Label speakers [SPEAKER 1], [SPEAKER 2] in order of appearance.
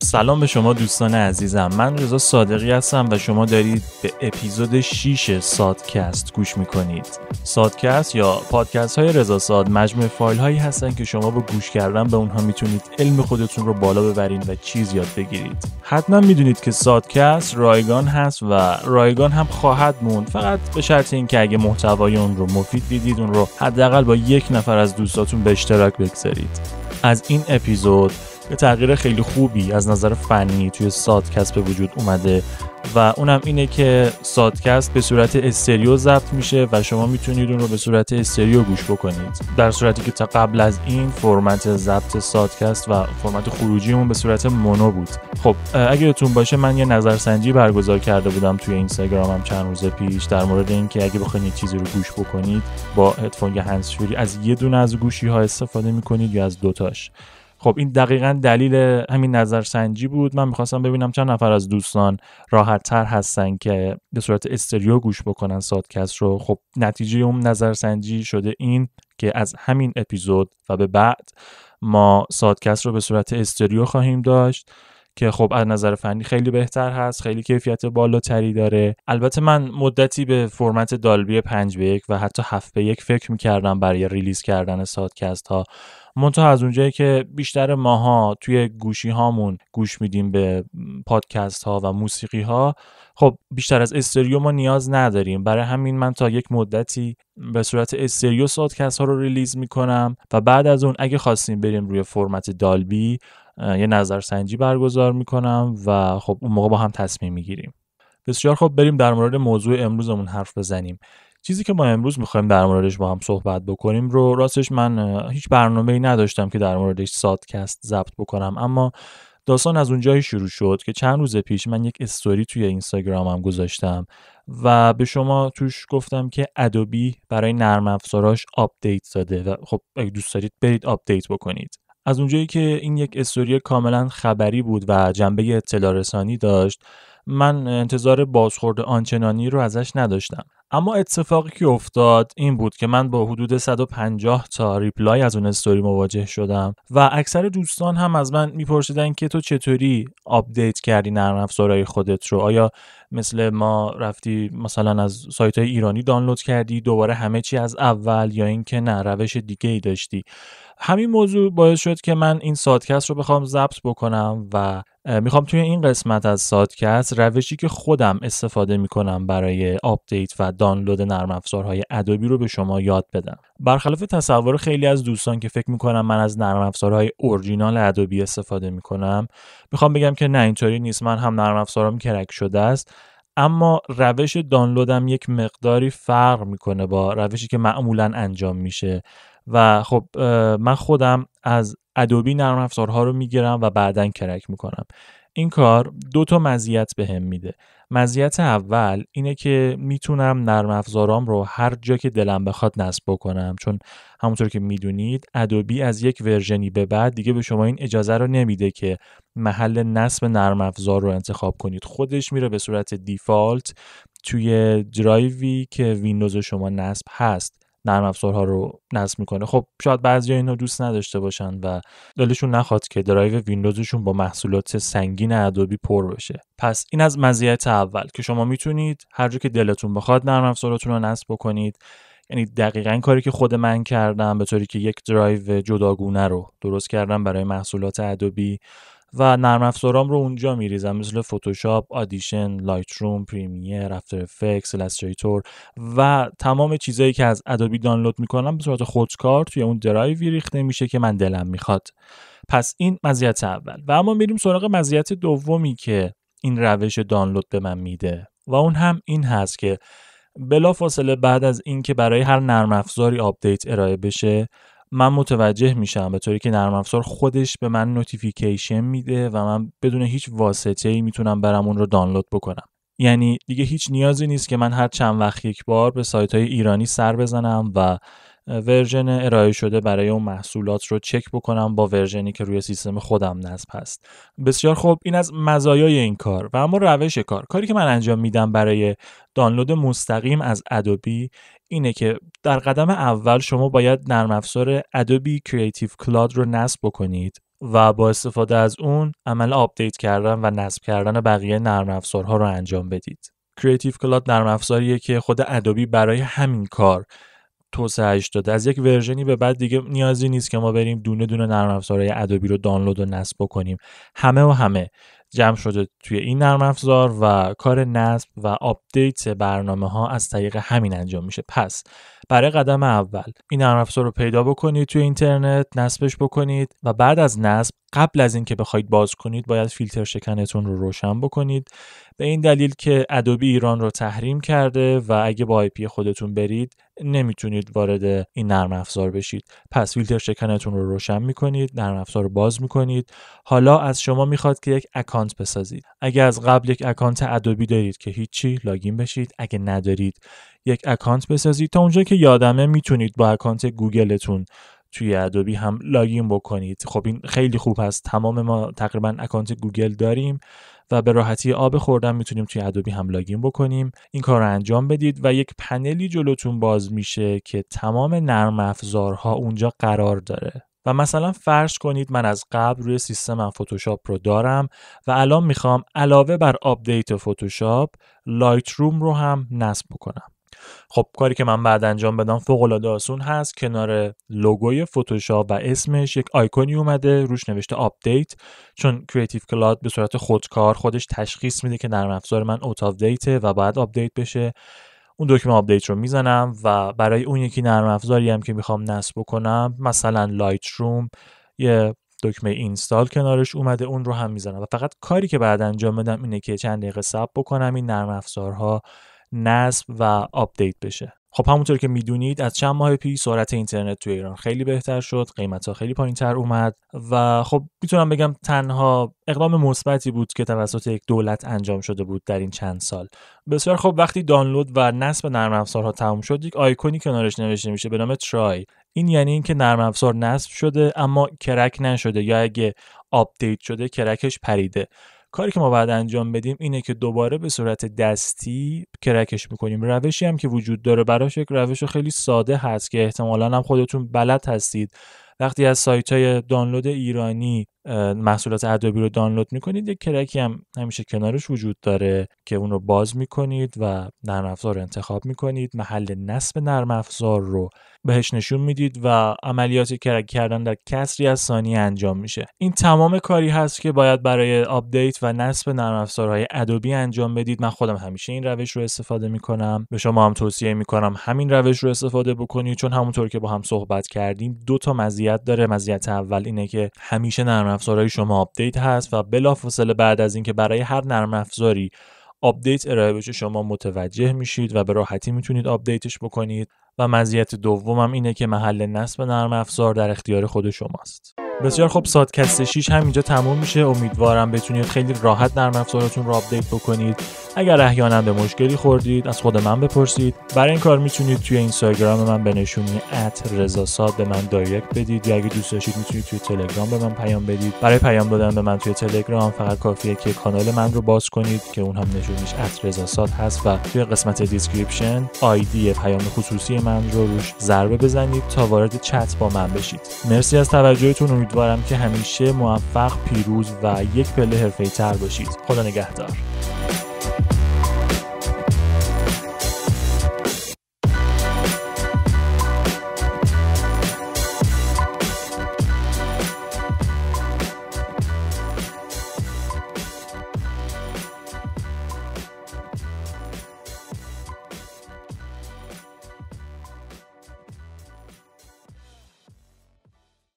[SPEAKER 1] سلام به شما دوستان عزیزم، من رضا صادقی هستم و شما دارید به اپیزود 6 سادکست گوش میکنید. سادکست یا پادکست های رضا صاد مجموعه فایل هایی هستن که شما با گوش کردن به اونها میتونید علم خودتون رو بالا ببرین و چیز یاد بگیرید. حتما میدونید که سادکست رایگان هست و رایگان هم خواهد موند، فقط به شرط اینکه اگه محتوای اون رو مفید دیدید اون رو حداقل با یک نفر از دوستاتون به اشتراک بگذارید. از این اپیزود یه تغییر خیلی خوبی از نظر فنی توی سادکست به وجود اومده و اونم اینه که سادکست به صورت استریو ضبط میشه و شما میتونید اون رو به صورت استریو گوش بکنید، در صورتی که تا قبل از این فرمت ضبط سادکست و فرمت خروجیمون به صورت مونو بود. خب اگه یادتون باشه من یه نظرسنجی برگزار کرده بودم توی اینستاگرامم چند روز پیش در مورد اینکه اگه بخواید چیزی رو گوش بکنید با هدفون یا هندزفری از یه دونه از گوشی ها استفاده میکنید یا از دوتاش. خب این دقیقاً دلیل همین نظرسنجی بود. من می‌خواستم ببینم چند نفر از دوستان راحت‌تر هستن که به صورت استریو گوش بکنن سادکست رو. خب نتیجه اون نظرسنجی شده این که از همین اپیزود و به بعد ما سادکست رو به صورت استریو خواهیم داشت که خب از نظر فنی خیلی بهتر هست، خیلی کیفیت بالاتری داره. البته من مدتی به فرمت دالبی 5:1 و حتی 7:1 فکر می‌کردم برای ریلیز کردن سادکست ها، منتها از اونجایی که بیشتر ماها توی گوشی هامون گوش میدیم به پادکست ها و موسیقی ها، خب بیشتر از استریو ما نیاز نداریم. برای همین من تا یک مدتی به صورت استریو سادکست ها رو ریلیز میکنم و بعد از اون اگه خواستیم بریم روی فرمت دالبی یه نظرسنجی برگزار میکنم و خب اون موقع با هم تصمیم میگیریم. بسیار خب، بریم در مورد موضوع امروزمون حرف بزنیم. چیزی که ما امروز میخوایم در موردش با هم صحبت بکنیم رو راستش من هیچ برنامه‌ای نداشتم که در موردش سادکست ضبط بکنم، اما داستان از اونجایی شروع شد که چند روز پیش من یک استوری توی اینستاگرامم گذاشتم و به شما توش گفتم که ادوبی برای نرم افزاراش آپدیت داده و خب اگه دوست دارید برید آپدیت بکنید. از اونجایی که این یک استوری کاملا خبری بود و جنبه اطلاع رسانی داشت، من انتظار بازخورد آنچنانی رو ازش نداشتم. اما اتفاقی که افتاد این بود که من با حدود 150 تا ریپلای از اون استوری مواجه شدم و اکثر دوستان هم از من میپرسیدن که تو چطوری آپدیت کردی نرم افزارهای خودت رو؟ آیا مثل ما رفتی مثلا از سایت‌های ایرانی دانلود کردی دوباره همه چی از اول، یا اینکه نه روش دیگه‌ای داشتی؟ همین موضوع باعث شد که من این سادکست رو بخوام ضبط بکنم و میخوام توی این قسمت از سادکست روشی که خودم استفاده میکنم برای آپدیت و دانلود نرم افزارهای ادوبی رو به شما یاد بدم. برخلاف تصور خیلی از دوستان که فکر میکنم من از نرم افزارهای اورجینال ادوبی استفاده میکنم، میخوام بگم که نه، اینطوری نیست. من هم نرم افزارم کرک شده است، اما روش دانلودم یک مقداری فرق میکنه با روشی که معمولا انجام میشه و خب من خودم از ادوبی نرم افزارها رو میگیرم و بعداً کرک میکنم. این کار 2 مزیت بهم میده. مزیت اول اینه که میتونم نرم افزارام رو هر جا که دلم بخواد نصب بکنم، چون همونطور که میدونید ادوبی از یک ورژنی به بعد دیگه به شما این اجازه رو نمیده که محل نصب نرم افزار رو انتخاب کنید. خودش میره به صورت دیفالت توی درایوی که ویندوز شما نصب هست نرم افزارها رو نصب میکنه. خب شاید بعضیا اینو دوست نداشته باشن و دلشون نخواد که درایو ویندوزشون با محصولات سنگین ادوبی پر بشه. پس این از مزیت اول که شما میتونید هر جا که دلتون بخواد نرم افزاراتون رو نصب بکنید. یعنی دقیقاً کاری که خود من کردم، به طوری که یک درایو جداگونه رو درست کردم برای محصولات ادوبی و نرم افزارام رو اونجا میریزم، مثل فتوشاپ، آدیشن، لایت روم، پریمیر، افتر افکتس، ایلاستریتور و تمام چیزایی که از ادوبی دانلود میکنم به صورت خودکار توی اون درایوی ریخته میشه که من دلم میخواد. پس این مزیت اول. و اما میریم سراغ مزیت دومی که این روش دانلود به من میده و اون هم این هست که بلافاصله بعد از این که برای هر نرم افزاری آپدیت ارائه بشه، من متوجه میشم به طوری که نرم افزار خودش به من نوتیفیکیشن میده و من بدون هیچ واسطه‌ای میتونم برم اون رو دانلود بکنم. یعنی دیگه هیچ نیازی نیست که من هر چند وقت یک بار به سایت‌های ایرانی سر بزنم و ورژن ارائه شده برای اون محصولات رو چک بکنم با ورژنی که روی سیستم خودم نصب هست. بسیار خوب، این از مزایای این کار. و اما روش کاری که من انجام میدم برای دانلود مستقیم از ادوبی اینه که در قدم اول شما باید نرم افزار ادوبی کریتیو کلاد رو نصب بکنید و با استفاده از اون عمل آپدیت کردن و نصب کردن بقیه نرم افزارها رو انجام بدید. کریتیو کلاد نرم افزاریه که خود ادوبی برای همین کار توسعه‌اش داده. از یک ورژنی به بعد دیگه نیازی نیست که ما بریم دونه دونه نرم افزارهای ادوبی رو دانلود و نصب بکنیم. همه جمع شده توی این نرم افزار و کار نصب و آپدیت برنامه‌ها از طریق همین انجام میشه. پس برای قدم اول این نرم افزار رو پیدا بکنید توی اینترنت، نصبش بکنید و بعد از نصب قبل از اینکه بخواید باز کنید باید فیلتر شکنتون رو روشن بکنید، به این دلیل که ادوبی ایران رو تحریم کرده و اگه با IP خودتون برید نمیتونید وارد این نرم افزار بشید. پس فیلتر شکنتون رو روشن میکنید، نرم افزار رو باز میکنید. حالا از شما میخواد که یک اکانت بسازید. اگه از قبل یک اکانت ادوبی دارید که هیچی، لاگین بشید. اگه ندارید یک اکانت بسازید. تا اونجا که یادمه میتونید با اکانت گوگلتون توی ادوبی هم لاگین بکنید. خب این خیلی خوب هست. تمام ما تقریبا اکانت گوگل داریم و به راحتی آب خوردن میتونیم توی ادوبی هم لاگین بکنیم. این کار رو انجام بدید و یک پنلی جلوتون باز میشه که تمام نرم افزارها اونجا قرار داره. و مثلا فرض کنید من از قبل روی سیستمم فتوشاپ رو دارم و الان میخوام علاوه بر آپدیت فتوشاپ لایت روم رو هم نصب بکنم. خب کاری که من بعد انجام بدم فوق‌العاده آسون هست. کنار لوگوی فتوشاپ و اسمش یک آیکونی اومده روش نوشته آپدیت، چون کریتیو کلاد به صورت خودکار خودش تشخیص میده که نرم افزار من اوت آف دیته و باید آپدیت بشه. اون دکمه آپدیت رو میزنم و برای اون یکی نرم افزاری هم که میخوام نصب کنم، مثلا لایت روم، یه دکمه اینستال کنارش اومده، اون رو هم میزنم و فقط کاری که بعد انجام بدم اینه که چند دقیقه صبر بکنم این نرم افزارها نصب و آپدیت بشه. خب همونطور که میدونید از چند ماه پیش سرعت اینترنت توی ایران خیلی بهتر شد، قیمت‌ها خیلی پایین‌تر اومد و خب میتونم بگم تنها اقدام مثبتی بود که توسط یک دولت انجام شده بود در این چند سال. بسیار خب وقتی دانلود و نصب نرم افزارها تموم شد یک آیکونی کنارش نوشته میشه به نام ترای. این یعنی اینکه نرم افزار نصب شده اما کرک نشده یا اگه آپدیت شده کرکش پریده. کاری که ما بعد انجام بدیم اینه که دوباره به صورت دستی کرکش میکنیم. روشی هم که وجود داره براش یک روش خیلی ساده هست که احتمالاً هم خودتون بلد هستید. وقتی از سایت‌های دانلود ایرانی محصولات ادوبی رو دانلود میکنید یک کرکی هم همیشه کنارش وجود داره که اون رو باز میکنید و نرم افزار رو انتخاب میکنید، محل نصب نرم افزار رو بهش نشون میدید و عملیات کرک کردن در کسری از ثانیه انجام میشه. این تمام کاری هست که باید برای آپدیت و نصب نرم افزارهای ادوبی انجام بدید. من خودم همیشه این روش رو استفاده میکنم، به شما هم توصیه میکنم همین روش رو استفاده بکنید، چون همونطور که با هم صحبت کردیم دو تا مزیت داره. مزیت اول اینه که همیشه نرم افزارهای شما آپدیت هست و بلافاصله بعد از اینکه برای هر نرم افزاری آپدیت ارائه بشه شما متوجه میشید و به راحتی میتونید آپدیتش بکنید. و مزیت دومم اینه که محل نصب نرم افزار در اختیار خود شماست. بسیار خوب، سادکست 6 هم اینجا تموم میشه. امیدوارم بتونید خیلی راحت نرم افزارتون رو آپدیت بکنید. اگر احیانا به مشکلی خوردید از خود من بپرسید. برای این کار میتونید توی اینستاگرام من به نشونی @رضاساد به من دایرکت بدید یا اگه دوست داشتید میتونید توی تلگرام به من پیام بدید. برای پیام دادن به من توی تلگرام فقط کافیه که کانال من رو باز کنید که اون هم نشونیش @رضاساد هست و توی قسمت دیسکریپشن آیدی پیام خصوصی من رو روش ضربه بزنید تا وارد چت با من بشید. مرسی از توجهتون. امیدوارم که همیشه موفق، پیروز و یک پله حرفه‌ای‌تر باشید. خدا نگهدار.